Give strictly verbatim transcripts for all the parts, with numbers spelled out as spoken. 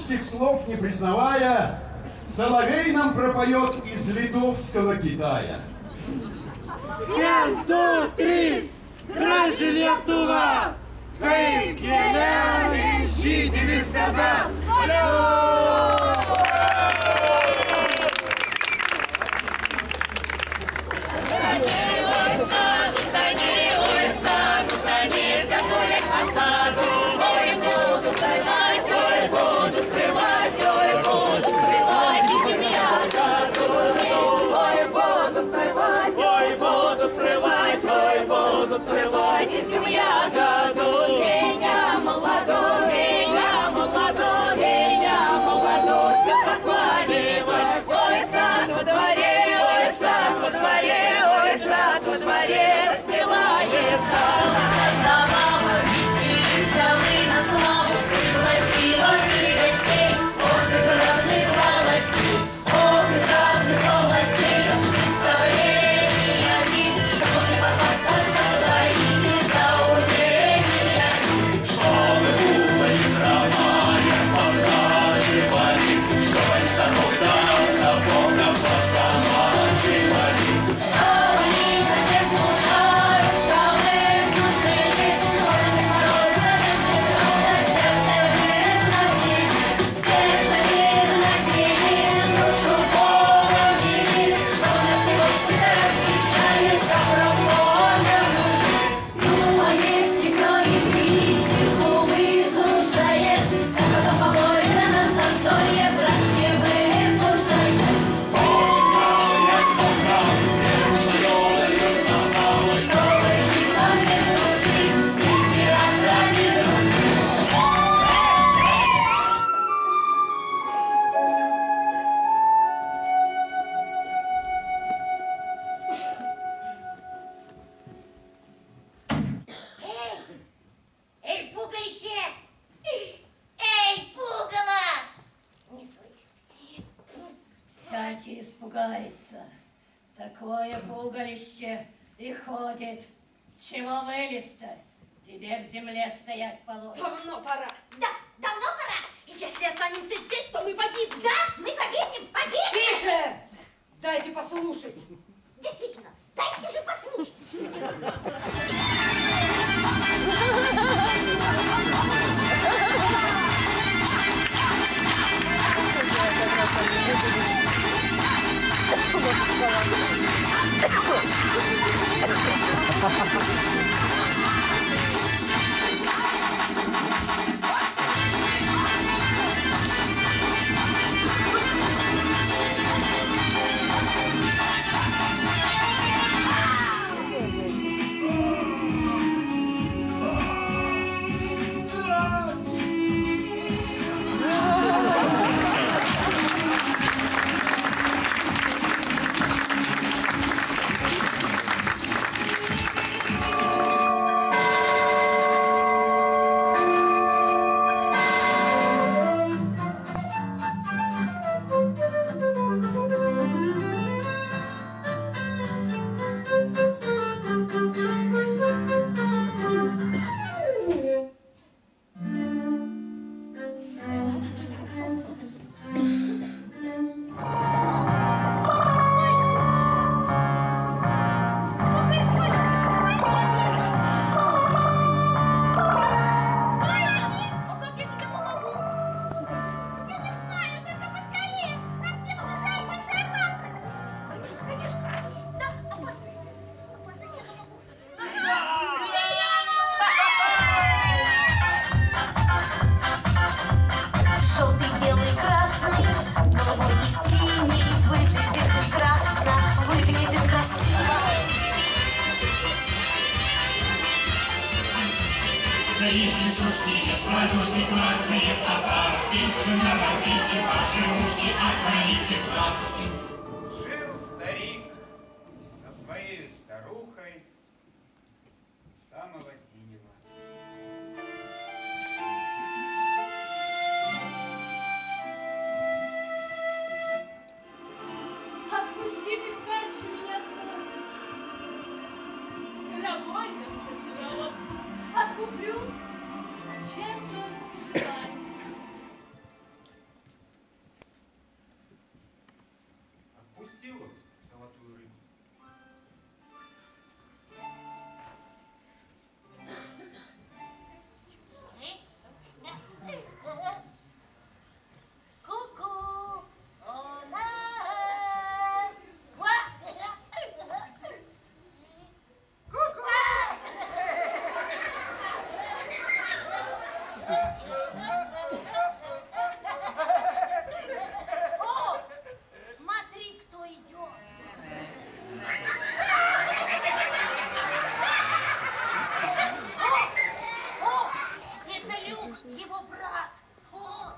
русских слов не признавая, соловей нам пропоет из литовского Китая. Viens, du, trys, graži Lietuva, kaip gėlelė žydi visada. Срывайте семья году, меня молодой, меня молодой, меня молодой, все похваливать. Ой, сад во дворе, ой, сад во дворе, ой, сад во дворе расстилается. Наша мама веселится, вы на славу пригласила ты гостей. Ох, из разных волостей, ох, из разных волостей, с представлениями, чтобы похвастаться. Такое пугалище и ходит. Чего вылез-то? Тебе в земле стоять положено. Давно пора. Да, давно пора. И если останемся здесь, то мы погибнем. Да, мы погибнем, погибнем. Тише! Дайте послушать. Действительно, дайте же послушать. Жил старик со своей старухой самого синего. Отпусти ты, старче, меня, дорогой, нам за себя вот откуплюсь, чем только желаю. брат. О.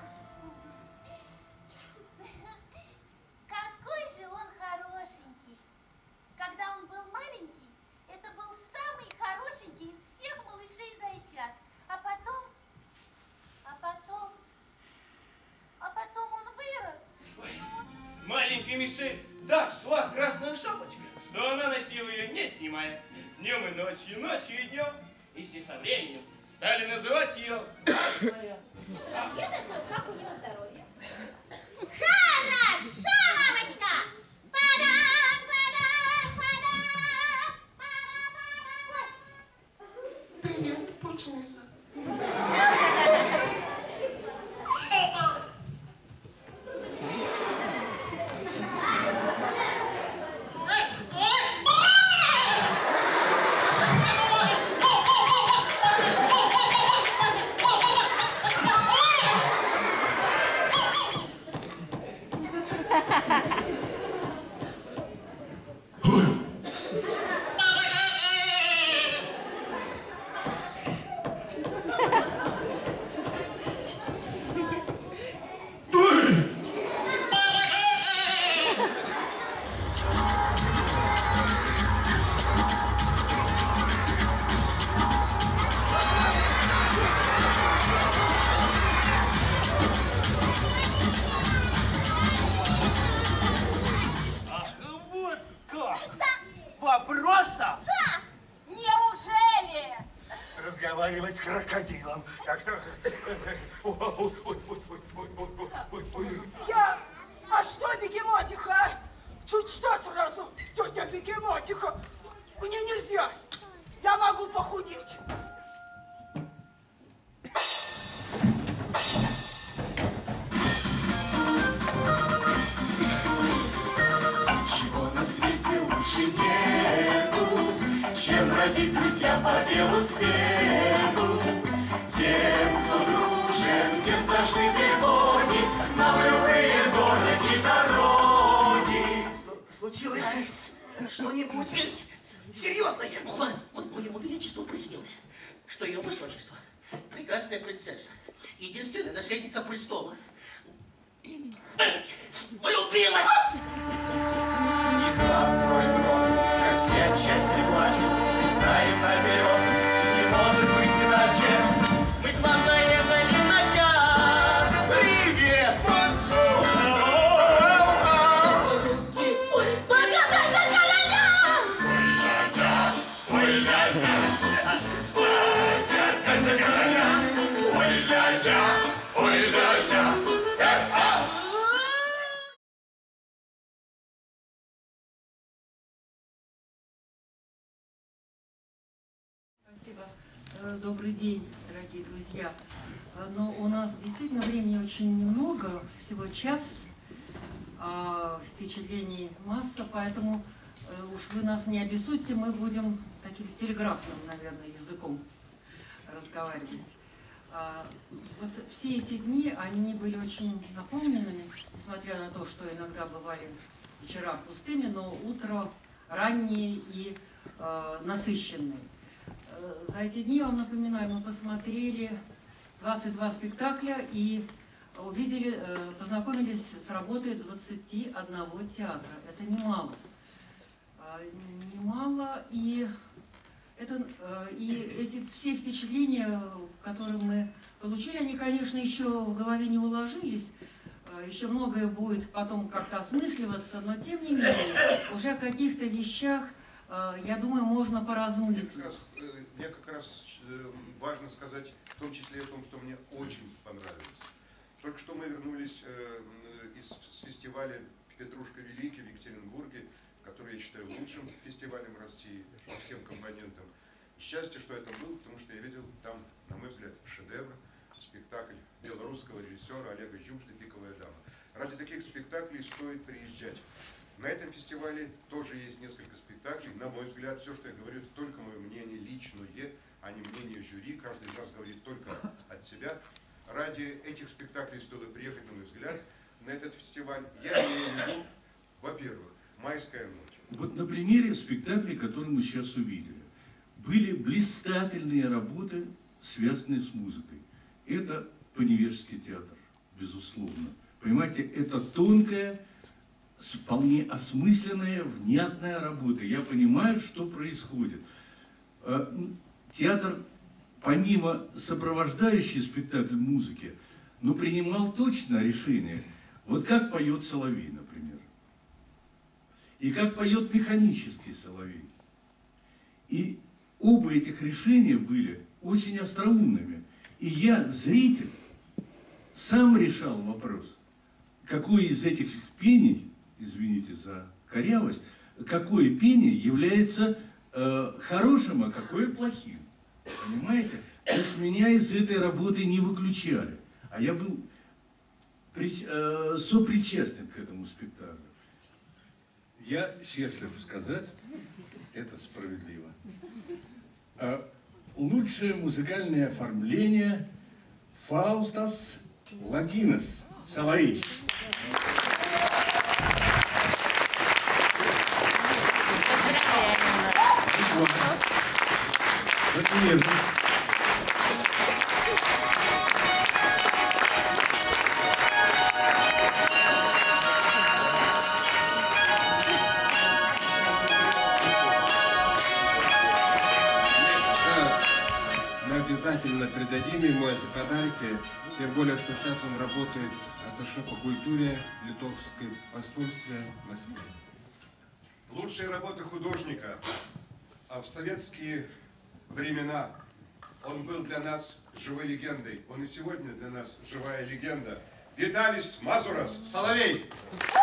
Какой же он хорошенький. Когда он был маленький, это был самый хорошенький из всех малышей-зайчат. А потом, а потом, а потом он вырос. Ну, Маленький Мишель так шла красная шапочка, что она носила ее не снимая. Днем и ночью, ночью и днем. И все со временем стали называть ее Красная. Проведаться, как у него здоровье. Хорошо, мамочка! Падам, падам, падам, падам, падам. Привет, пучинка. Вопроса? Да! Неужели? Разговаривать с крокодилом. Так что... Я... А что, бегемотиха? а? Чуть что сразу, тетя бегемотиха. Мне нельзя. Я могу похудеть. Ничего на свете лучше нету, чем бродить, друзья, по белу свету. Тем, кто дружен, не страшны тревоги, на былые дороги дороги. Случилось что-нибудь серьезное? Вот моему величеству приснилось, что ее высочество, прекрасная принцесса, единственная наследница престола, влюбилась. И там твой брод, все отчасти плачут, и знаем наперед, не может быть иначе. Мы к вам заехали на час. Привет, Мансур! Ой, благодать на короля! Ой-ля-ля, благодать на короля. Ой-ля-ля, ой-ля-ля. Спасибо. Добрый день, дорогие друзья. Но у нас действительно времени очень немного, всего час, а впечатлений масса, поэтому уж вы нас не обессудьте, мы будем таким телеграфным, наверное, языком разговаривать. Вот все эти дни, они были очень наполненными, несмотря на то, что иногда бывали вечера пустыми, но утро ранние и э, насыщенные. За эти дни, я вам напоминаю, мы посмотрели двадцать два спектакля и увидели, познакомились с работой двадцати одного театра. Это немало. Немало, и, это, и эти все впечатления, которые мы получили, они, конечно, еще в голове не уложились. Еще многое будет потом как-то осмысливаться, но тем не менее, уже о каких-то вещах, я думаю, можно поразмыслить. Мне как раз, мне как раз важно сказать, в том числе о том, что мне очень понравилось. Только что мы вернулись из, с фестиваля «Петрушка Великий» в Екатеринбурге, который я считаю лучшим фестивалем в России по всем компонентам. Счастье, что это был, потому что я видел там, на мой взгляд, шедевр, спектакль белорусского режиссера Олега Жюмшта «Пиковая дама». Ради таких спектаклей стоит приезжать. На этом фестивале тоже есть несколько спектаклей. На мой взгляд, все, что я говорю, это только мое мнение личное, а не мнение жюри. Каждый из нас говорит только от себя. Ради этих спектаклей стоит приехать, на мой взгляд, на этот фестиваль. Я имею в виду, во-первых, «Майская ночь». Вот на примере спектакля, который мы сейчас увидели, были блистательные работы, связанные с музыкой. Это по невежеский театр, безусловно. Понимаете, это тонкая, вполне осмысленная, внятная работа. Я понимаю, что происходит. Театр, помимо сопровождающей спектакль музыки, но принимал точно решение, вот как поет соловей, например, и как поет механический соловей. И оба этих решения были очень остроумными. И я, зритель, сам решал вопрос, какое из этих пений, извините за корявость, какое пение является э, хорошим, а какое плохим. Понимаете? То есть меня из этой работы не выключали. А я был при, э, сопричастен к этому спектаклю. Я счастлив сказать, это справедливо. А лучшее музыкальное оформление Фаустас Латинос, соловей. Мы обязательно передадим ему эти подарки, тем более, что сейчас он работает атташе по культуре литовской посольстве в Москве. Лучшие работы художника. А в советские времена он был для нас живой легендой. Он и сегодня для нас живая легенда. Виталис Мазурас, соловей!